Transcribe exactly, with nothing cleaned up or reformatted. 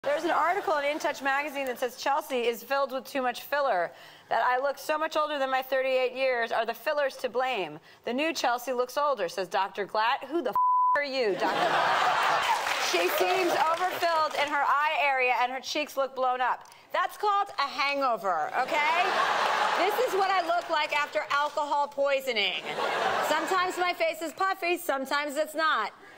There's an article in In Touch magazine that says Chelsea is filled with too much filler, that I look so much older than my thirty-eight years. Are the fillers to blame? The new Chelsea looks older, says Doctor Glatt. Who the f are you, Doctor She seems overfilled in her eye area and her cheeks look blown up. That's called a hangover, okay? This is what I look like after alcohol poisoning. Sometimes my face is puffy, sometimes it's not.